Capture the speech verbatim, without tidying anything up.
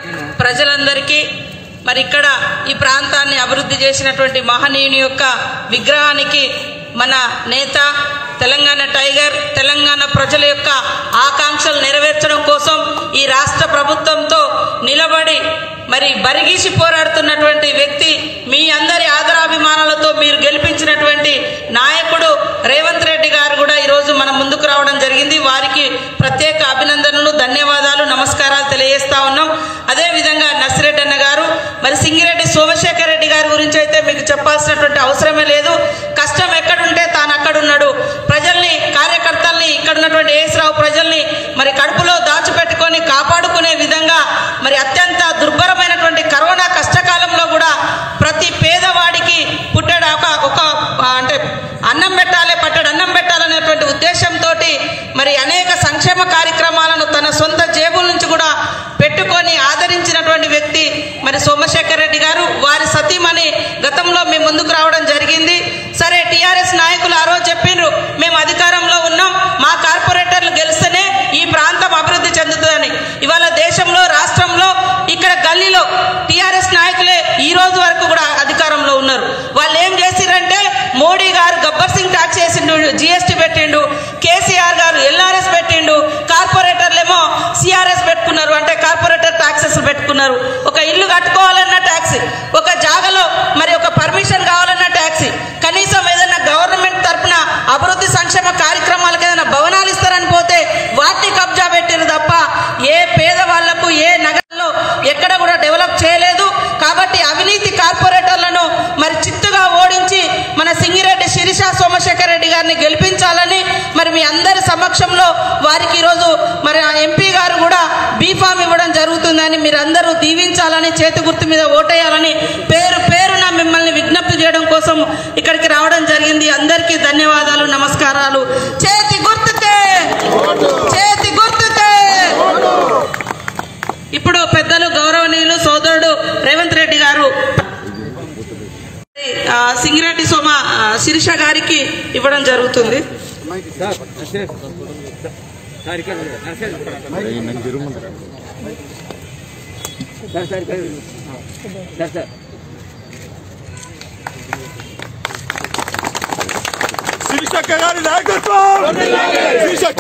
ప్రజలందరికీ మరి ఇక్కడ ఈ ప్రాంతాన్ని అభివృద్ధి చేసినటువంటి మహనీయుని యొక్క విగ్రహానికి మన నేత తెలంగాణ టైగర్ తెలంగాణ ప్రజల యొక్క ఆకాంక్షలు నెరవేర్చడం కోసం ఈ రాష్ట్ర ప్రభుత్వంతో నిలబడి మరి బరిగీసి పోరాడుతున్నటువంటి వ్యక్తి మీ అందరి ఆదరాభిమానాలతో మీరు గెలిపించినటువంటి నాయకుడు రేవంత్ రెడ్డి గారు కూడా ఈరోజు మన ముందుకు రావడం జరిగింది. వారికి ప్రత్యేక అభినందనలు, ధన్యవాదాలు, నమస్కారాలు తెలియజేస్తా ఉన్నాం. అదేవిధంగా నర్సిరెడ్డి అన్న గారు, మరి సింగిరెడ్డి సోమశేఖర్ రెడ్డి గారి గురించి అయితే మీకు చెప్పాల్సినటువంటి అవసరమే లేదు. కష్టం ఎక్కడుంటే తాను అక్కడున్నాడు. ప్రజల్ని, కార్యకర్తల్ని, ఇక్కడ ఉన్నటువంటి ఏఎస్రావు ప్రజల్ని మరి కడుపులో దాచిపెట్టుకొని కాపాడుకునే విధంగా మరి అత్యంత దుర్భరమైనటువంటి కరోనా కష్టకాలంలో కూడా ప్రతి పేదవాడికి పుట్టడ ఒక అంటే అన్నం పెట్టాలి, పట్టడు అన్నం పెట్టాలనేటువంటి ఉద్దేశంతో మరి అనేక సంక్షేమ కార్యక్రమాలను తన సొంత జేబుల నుంచి కూడా పెట్టుకొని ఆదరించినటువంటి వ్యక్తి మరి సోమశేఖర్ రెడ్డి గారు. వారి సతీమణి గతంలో మేము ముందుకు రావడం జరిగింది. సరే, టీఆర్ఎస్ నాయకులు ఆ రోజు చెప్పిండ్రు, మేము అధికారంలో ఉన్నాం, మా కార్పొరేటర్లు గెలిస్తేనే ఈ ప్రాంతం అభివృద్ధి చెందుతుందని. ఇవాళ దేశంలో, రాష్ట్రంలో, ఇక్కడ గల్లీలో టీఆర్ఎస్ నాయకులే ఈ రోజు వరకు కూడా అధికారంలో ఉన్నారు. వాళ్ళు ఏం చేసిరంటే, మోడీ గారు గబ్బర్ సింగ్ ట్యాక్స్ చేసిండు, జిఎస్టీ పెట్టిండు, కేసీఆర్ గారు ఎల్ఆర్ఎస్ పెట్టిండు, కార్పొరేటర్లేమో సిఆర్ఎస్ పెట్టుకున్నారు, అంటే కార్పొరేటర్ ట్యాక్సెస్ పెట్టుకున్నారు. ఒక ఇల్లు కట్టుకోవాలన్న ట్యాక్స్, ఒక జాగలో మరి ఒక పర్మిషన్ కావాలన్న ట్యాక్స్, కనీసం ఏదైనా గవర్నమెంట్ తరఫున అభివృద్ధి సంక్షేమ కార్యక్రమాలకు ఏదైనా భవనాలు ఇస్తారని పోతే వాటిని కబ్జా పెట్టారు తప్ప ఏ పేదవాళ్లకు ఏ నగరంలో ఎక్కడ కూడా డెవలప్ చేయలేదు. కాబట్టి అవినీతి కార్పొరేటర్లను మరి చిత్తుగా ఓడించి మన సింగిరెడ్డి శిరీష సోమశేఖర్ రెడ్డి గారిని గెలిపించాలని మరి మీ అందరి సమక్షంలో వారికి ఈరోజు మరి ఎంపీ గారు కూడా బీఫామ్ ఇవ్వడం జరుగుతుందని మీరు అందరూ దీవించాలని, చేతి గుర్తు మీద ఓటేయాలని పేరు పేరున మిమ్మల్ని విజ్ఞప్తి చేయడం కోసం ఇక్కడికి రావడం జరిగింది. అందరికీ ధన్యవాదాలు, నమస్కారాలు. చేతి గుర్తుకే, చేతి గుర్తుకే. ఇప్పుడు పెద్దలు గౌరవనీయులు సోదరుడు రేవంత్ రెడ్డి గారు సింగిరెడ్డి సోమ శిరీష గారికి ఇవ్వడం జరుగుతుంది. శిరీష గారి నాయకత్వం.